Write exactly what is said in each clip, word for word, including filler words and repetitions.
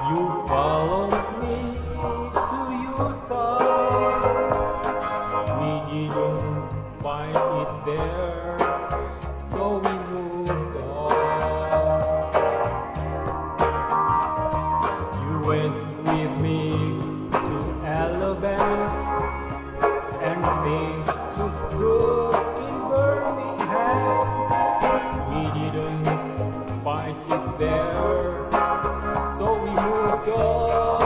You followed me to Utah. We didn't find it there, so we moved on. You went with me to Alabama, and things looked good in Birmingham. We didn't find it there, so we moved on.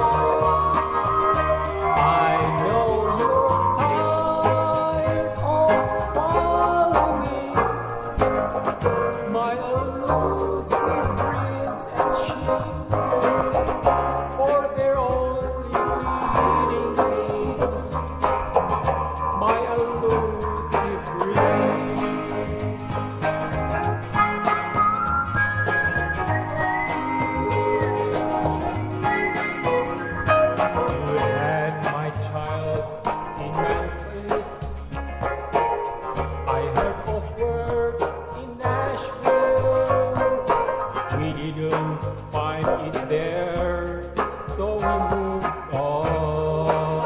I know you're tired of following my elusive dreams and sheets, for they're only fleeting things, my elusive dreams. I heard of work in Nashville. We didn't find it there, so we moved on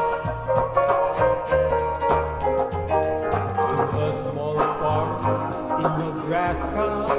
to a small farm in Nebraska.